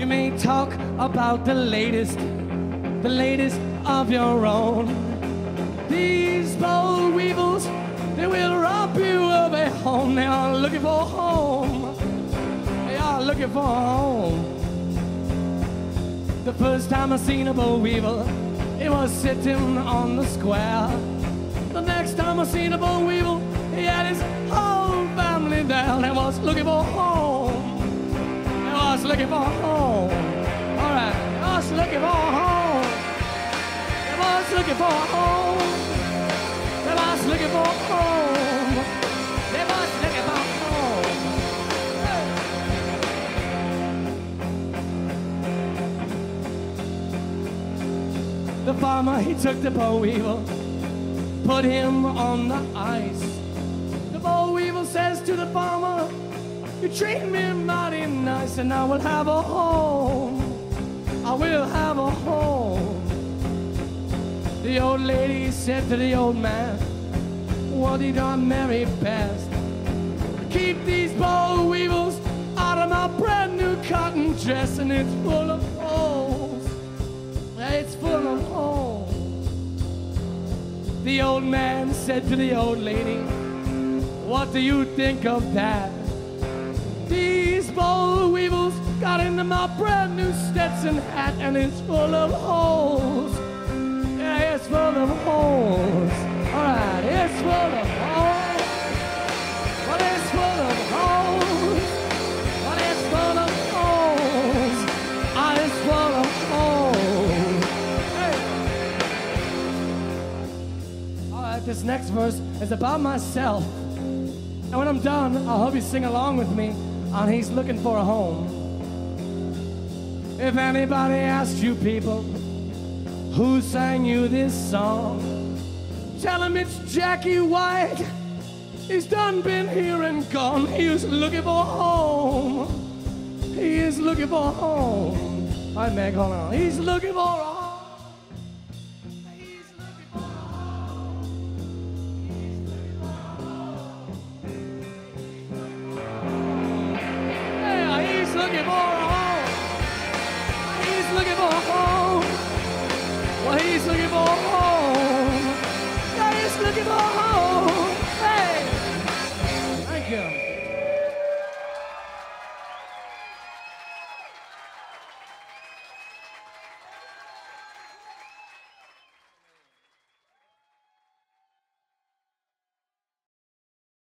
You may talk about the latest of your own. These bold weevils, they will rob you of a home. They are looking for a home. They are looking for a home. The first time I seen a boll weevil, it was sitting on the square. The next time I seen a boll weevil, he had his whole family there. They was looking for a home. They was looking for a home. All right, they was looking for a home. They was looking for a home. They was looking for a home. They was looking for a home. Hey. The farmer, he took the boll weevil, put him on the ice. The boll weevil says to the farmer, you treat me mighty nice, and I will have a home. I will have a home. The old lady said to the old man, what did I marry best? Keep these boll weevils out of my brand new cotton dress, and it's full of holes. It's full of holes. The old man said to the old lady, what do you think of that? These boll weevils got into my brand new Stetson hat, and it's full of holes. Yeah, it's full of holes. All right, it's full of holes. Well, it's full of holes. Well, it's full of holes. Ah, it's full of holes. Hey. All right, this next verse is about myself. And when I'm done, I hope you sing along with me on He's Looking for a Home. If anybody asks you people, who sang you this song? Tell him it's Jackie White. He's done been here and gone. He is looking for a home. He is looking for a home. All right, Meg, hold on. He's looking for a home. He's looking for a home. He's looking for a home. Yeah, he's looking for a home.